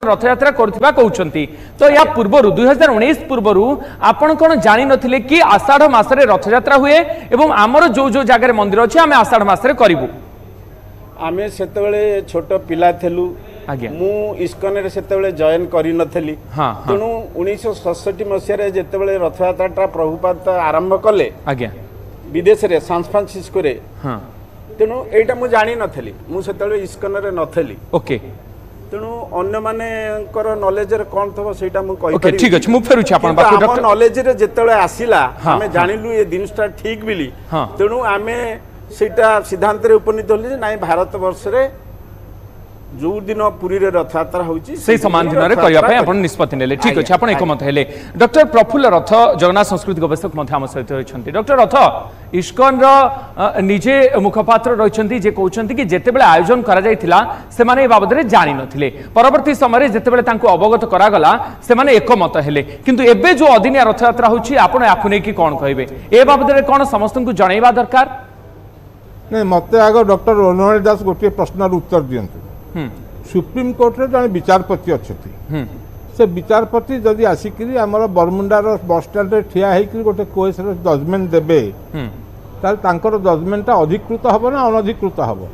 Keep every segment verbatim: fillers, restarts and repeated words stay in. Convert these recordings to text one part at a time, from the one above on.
रथयात्रा करथिबा कहउछंती तो या पूर्वरु दुई हजार उन्नीस पूर्वरु आपण कोन जानि नथिले कि आषाढ़ मासरे रथयात्रा हुए एवं आमर जो जो जगह मंदिर अछि आमे आषाढ़ मासरे करिवु आमे सेतेबेले छोट पिला थेलु मु इस्कन रे सेतेबेले जॉइन करि नथली तेणु उन्नीस सौ सड़सठ मसिया रे जेतेबेले रथयात्रा प्रभुपाद आरंभ कले आज्ञा विदेश रे सान फ्रांसिस्को रे हां तेणु एटा मु जानि नथली मु सेतेबेले इस्कन रे नथली ओके तेणु अन्य माने कर नॉलेज रे कोन थबो सेटा मु कहि ओके ठीक अछि मु फेरुछि आपण बाकी डॉक्टर नॉलेज रे जेतेबेले आसिला हमें जानिलु ए दिनस्टा ठीक बिली तेणु आमे सेटा सिद्धांत रे उपनीत होली जे नाइ भारत वर्ष रे जो दिन पुरी रे रथयात्रा होची से समान दिन रे करिया पय आपण निष्पत्ति नेले ठीक अछि आपण एकमत हेले डॉक्टर प्रफुल्ल रथ जगन्नाथ संस्कृति गवेषक मध्ये हम सहित होइछंती डॉक्टर रथ इस्कन रो निजे मुखपात्र रहिछंती जे कहउछंती कि जेते बेले आयोजन करा जायतिला से माने ए बाबद रे जानि नथिले परवर्ती समय रे जेते बेले तांको अवगत करा गला से माने एकमत हेले किंतु एबे जो अदिनिया रथयात्रा होची आपण आखु नै कि कोन कहबे ए बाबद रे कोन समस्त को जणैबा दरकार नै मते आगो डॉक्टर रोनल दास गोटे प्रश्नर उत्तर दियंतु सुप्रीम कोर्ट रे जने विचारपति अच्छी से विचारपति जदि आसिक आमर बरमुंडार बस स्टैंड रे ठिया होकर गोटे केस जजमेंट देवे तांकर जजमेंटा अधिकृत हम ना अनधिकृत हम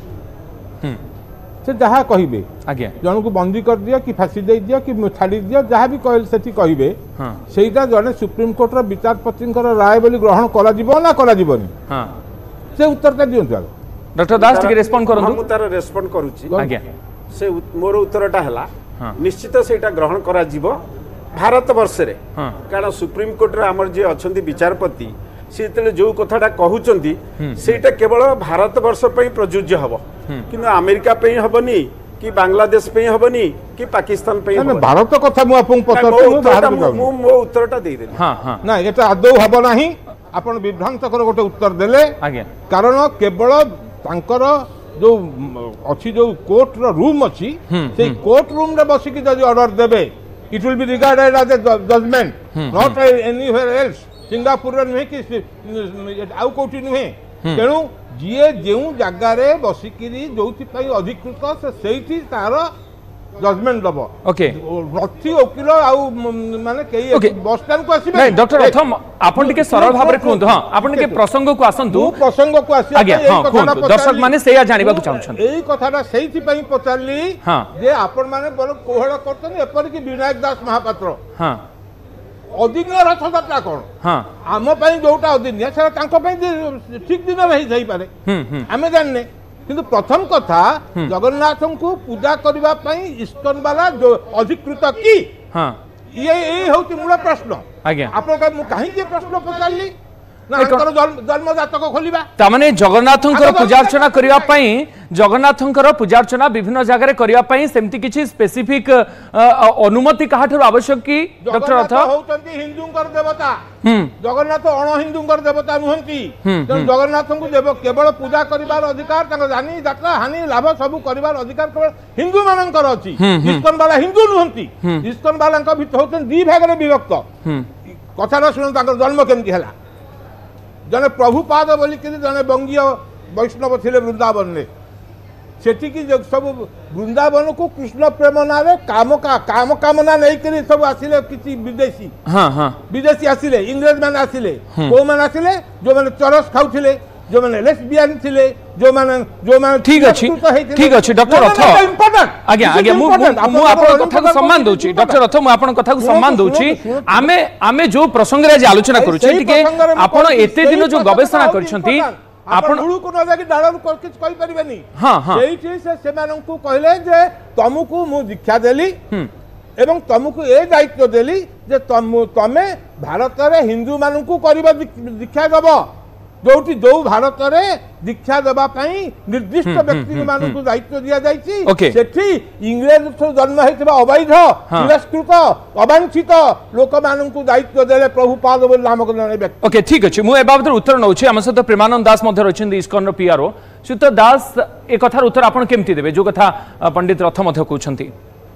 से जहाँ कहे जन को बंदी कर दिया कि फांसी दे दिया कि छाड़ी दिया जहाँ भी कहले से कहे सेटा जने सुप्रीम कोर्ट विचारपति राय बोली ग्रहण करा ना करा से उत्तरटा दियंतु आगे डॉक्टर दास टिके रेस्पोंड करंतु हम तार रेस्पोंड करूची आज्ञा से मोर उत्तरटा हला निश्चित सेटा ग्रहण करा जीवो भारत वर्ष रे कारण सुप्रीम कोर्ट रे हमर जे अछंती विचारपति से तले जो कथाटा कहउचंती सेटा केवल भारत वर्ष पई प्रयोज्य हबो किंतु अमेरिका पई हबनी कि बांग्लादेश पई हबनी कि पाकिस्तान पई हबनी भारत कथा मु आपन पतर मु मो उत्तरटा दे देली हां हां ना एटा आदौ हबो नाही आपण विभ्रांतकर गोटे उत्तर देले आज्ञा कारण केवल तांकर जो अच्छी जो कोर्ट रो रूम अच्छी से कोर्ट रूम रे बसिक जदि ऑर्डर देबे it will be regarded as a judgement not anywhere else Singapore रे नहीं कि आउ कोठी नहीं तेणु जीए जो जगार बसिकी जो अधिकृत से सेठी तार जजमेंट दब ओके रथी वकील आउ माने कई बस स्टैंड को आसीबे नहीं डॉक्टर रथम आपण टिके सरल भाव रे कहंतु हां आपण टिके प्रसंग को आसंतु प्रसंग को आसी आज्ञा हां कहंतु दर्शक माने सेया जानिबा को चाहछन एई कथाटा सेठी पई पचारली हां जे आपण माने बड़ कोहळ करतन एपर कि विनायक दास महापात्र हां अदिनिया रथयात्रा कोन हां आम पई जोटा अदिनिया से तांको पई ठीक दिन रही जाई पारे हम हम जानने किंतु प्रथम कथा जगन्नाथ को पूजा करने इस्कन वाला जो अधिकृत कि हाँ ये ये होती मूल प्रश्न आज्ञा आप कहीं प्रश्न पचारि ना जन्म जातक खोलिबा तामाने जगन्नाथंकर पूजार्चना करिया पई जगन्नाथंकर पूजार्चना विभिन्न जगह रे करिया पई सेमति किछि स्पेसिफिक अनुमति काहाठर आवश्यक की डॉक्टर रथ होतंती हिंदूंकर देवता जगन्नाथ अण हिंदूंकर देवता नुहंती तेणु जगन्नाथंकु देव केवल पूजा करिवार अधिकार तांका जानी जात्रा हानि लाभ सब करिवार अधिकार केवल हिंदू मानकर अछि इस्कन वाला हिंदू नुहंती इस्कन वालांक भितर होतन दी भाग रे विभक्त कथाटा सुन तांकर जन्म केमति हला जने प्रभुपाद बोली जने बंगीय वैष्णव थे वृंदावन में सेठी की सब वृंदावन को कृष्ण प्रेम ना काम का काम कामना नहीं करी सब आसिले किसी विदेशी हाँ हाँ विदेशी आसिले इंग्रेज मैंने आसिले को मैंने आसिले जो मैंने चरस खाउथिले जो मैंने लेस्बियन थिले जो मैंने जो मैंने ठीक अछि ठीक अछि डॉक्टर रथ आज्ञा आज्ञा मु मु आपन कथा को सम्मान दोछि डॉक्टर रथ मु आपन कथा को सम्मान दोछि आमे आमे जो प्रसंग रे आलोचना करू छी टिके आपन एते दिन जो गवेषणा करछंती आपन हुळु को न जाकी डाळर को किछ कहि परिबेनी हां हां एठी से सेमान को कहले जे तमकु मु दीक्षा देली एवं तमकु ए दायित्व देली जे तम तमे भारत रे हिंदू मानन को करबा दीक्षा दबो जोटी जो भारत रे दीक्षा देबा पई निर्दिष्ट व्यक्ति मानन को दायित्व दिया जायछि सेठी इंग्रेज तो जन्म हेतबा अवैध तिरस्कृत अवांछित लोक मानन को दायित्व देले प्रभुपाद बोल नामक जने व्यक्ति ओके ठीक अछि मु ए बाबत उत्तर नउछि हम सहित प्रेमानंद दास मध्ये रहिछन इस्कन रो पीआरओ सुत दास ए कथार उत्तर आपण केमति देबे जो कथा पंडित रथ मध्ये कहउछंती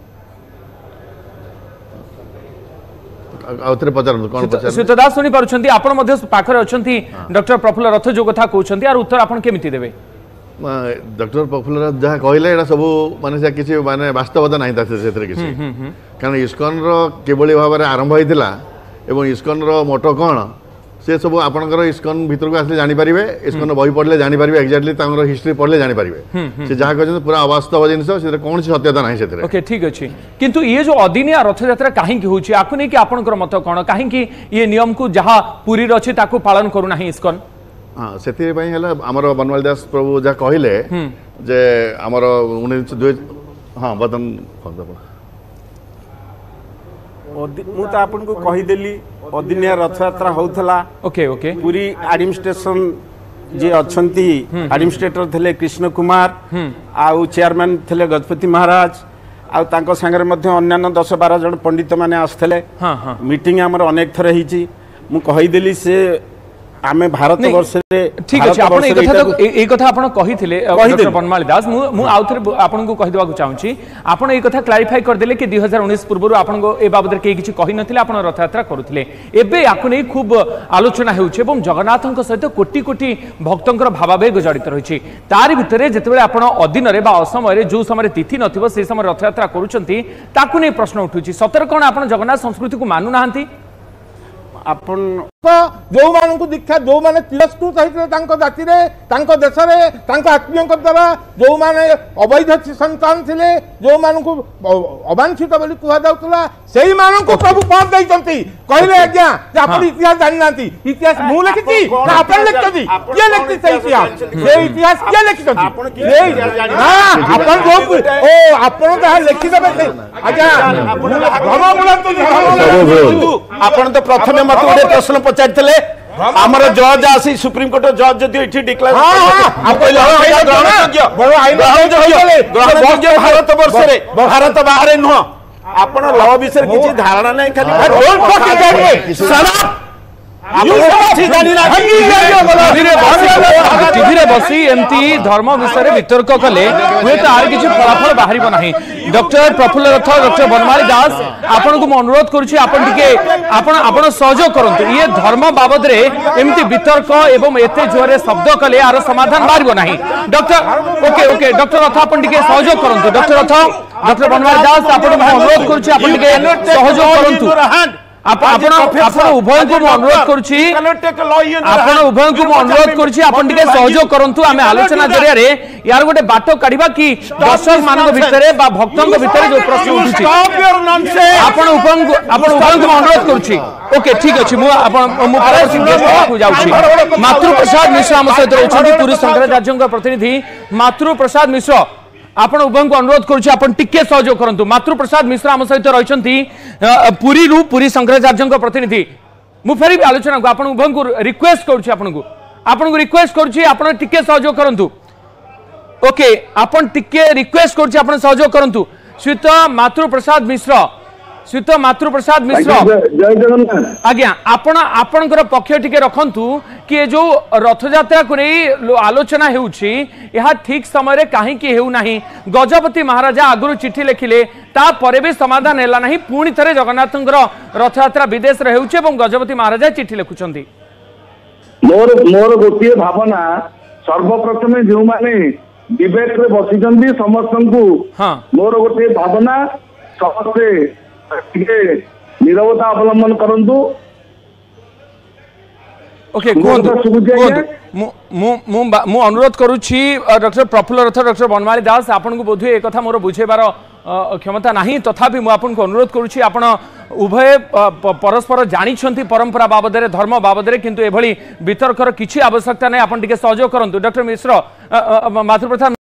आउतरे पचारन कोन पचारन सुतदास सुनी पारुछंती आपण मध्ये पाखरे अछंती डॉक्टर प्रफुल्ल रथ जो कथा कहउछंती आर उत्तर आपण केमिति देबे डॉक्टर प्रफुल्ल जहाँ कहले एटा सब माने किसी माने वास्तवता नहीं किसी कारण इस्कन किभली भाव में आरंभ होता एवं इस्कन मोटो कौन से सब आपंकर इस्कन भितर को आसले जानीपारे इस्कन बही पढ़ले जानीपारे एक्जाक्टली हिस्ट्री पढ़ले जानीपारे से जहाँ कहते पूरा अवास्तव जिन कौन सत्यता ना से ओके ठीक अच्छे किंतु ये जो अदिनिया रथ यात्रा कहीं होची आपको नहीं कि आपनकर मत कौन कहीं ये नियम को जहाँ पुरी अच्छे ताकू पालन करूना इस्कन हाँ से आमर बनमाली दास प्रभु जहाँ कहले जे आमर उन्नीस हाँ बदन मु तो आपन को कहीदेली अदिनिया रथ यात्रा होथला ओके ओके पूरी एडमिनिस्ट्रेशन जे अछंती एडमिनिस्ट्रेटर थिले कृष्ण कुमार आउ चेयरमैन थिले गजपति महाराज आउ तांको संगे मध्ये अन्य दस बारह जन पंडित माने आस्थले हां हां मीटिंग हमर अनेक थर हिची मु कहीदेली से आमे भारत वर्ष रे ठीक अछि आपण ए कथा तो ए कथा आपण कहिथिले डॉक्टर बनमाली दास मु मु आउथरे आपण को कहि देबा को चाहूची आपण ए कथा क्लैरिफाई कर देले कि दो हज़ार उन्नीस पूर्व आपण को ए बाबद के किछि कहि नथिले आपण रथ यात्रा करूथिले एबे आकु नै खूब आलोचना हेउचे एवं जगन्नाथक सहित कोटी कोटी भक्तंकर भावावेग जड़ित रहिछि तारि भितरे जेतेबेले आपण अदिन रे बा असमय रे जो समय तिथि नथिबो से समय रथ यात्रा करूचंती ताकु नै प्रश्न उठुछि सतर कोन आपण जगन्नाथ संस्कृति को मानु नाहंती आपण जो मानक दीक्षा जो माने तिरस्कृत होते जाति देश में आत्मीय द्वारा जो माने अवैध संतान थे जो मानक अवांछित बोली कहला से प्रभु पद देते कहले आज्ञा आप इतिहास जानी ना इतिहास मु लिखी आप लिखी किए लिखी से इतिहास से इतिहास किए लिखी आप लिखिदे आज्ञा आपण तो प्रथम मत गोटे प्रश्न पचारिले आमर जज आसी सुप्रीम कोर्ट जज जदि एठी डिक्लेयर भारत वर्ष रे भारत बाहर नुह आपण लॉ विषय किछि धारणा नै खाली टीवी रे बसी एमती धर्म विषय वितर्क कले हुए तो आर किछि फलाफल बाहर नाही डॉक्टर प्रफुल्ल रथ डॉक्टर बनमाली दास आपण को अनुरोध करूछि आपण टिके आपण आपण सहयोग करंतु ये धर्म बाबद रे एमती वितर्क एवं एते जोरे शब्द कले आर समाधान बाहर नाही डॉक्टर ओके ओके डॉक्टर रथ आपण टिके सहयोग करंतु डॉक्टर रथ डॉक्टर बनमाली दास आपण को अनुरोध करूछि आपण टिके सहयोग करंतु आपण आपण उभय को अनुरोध करूछि आपण उभय को अनुरोध करूछि आपण टिके सहयोग करंतु आमे आलोचना जरिया रे यार गोटे बाटो काढिबा कि दर्शक मानक भितरे बा भक्तंक भितरे जो प्रश्न उठुछि आपण उभय को आपण उभय को अनुरोध करूछि ओके ठीक अछि मु आपण मु परवर्ती गेस्ट को जाउछि मातृ प्रसाद मिश्र हम सहित रहउछि पुरी शंकराचार्यଙ୍କ प्रतिनिधि मातृ प्रसाद मिश्र आपण उभय को अनुरोध करूछि आपण टिके सहयोग करंतु मातृ प्रसाद मिश्र हम सहित रहिसंती पुरी रु पुरी शंकराचार्यଙ୍କ प्रतिनिधि मु फेरि आलोचना को आपण उभय को रिक्वेस्ट करूछि आपण को आपण को रिक्वेस्ट करूछि आपण टिके सहयोग करंतु ओके आपण टिके रिक्वेस्ट करूछि आपण सहयोग करंतु श्रीत मातृ प्रसाद मिश्र श्रीत मातृ प्रसाद मिश्र जय जगन्नाथ आज्ञा आपण आपणकर पक्ष टिके रखंतु कि जो रथ यात्रा को नहीं आलोचना हेउछि यह ठीक समय रे काहे कि हेउ नाही गजपति महाराजा आगुरु चिट्ठी लिखिले ता परे भी समाधान हैला नाही पुणी थरे जगन्नाथंकर रथ यात्रा विदेश रे हेउछि एवं गजपति महाराजा चिट्ठी लिखुछंती मोर मोर गोटिए भावना सर्वप्रथमे जो माने डिबेट रे बसिचंती समस्तंकु हां मोर गोटिए भावना समस्ते निरवता अवलंबन करंतु ओके मु अनुरोध करुछि डॉक्टर प्रफुल्ल रथ डॉक्टर बनमाली दास आपन को बोधुए एक कथा मोर बुझेबार क्षमता नहीं तथापि मु आपन को अनुरोध करुछि आपन उभय परस्पर जानिछंती परंपरा बाबद रे धर्म बाबद रे किंतु एभली वितर्कर किछि आवश्यकता नै आपन टिके सहयोग करंतु डॉक्टर मिश्र मातृ प्रसाद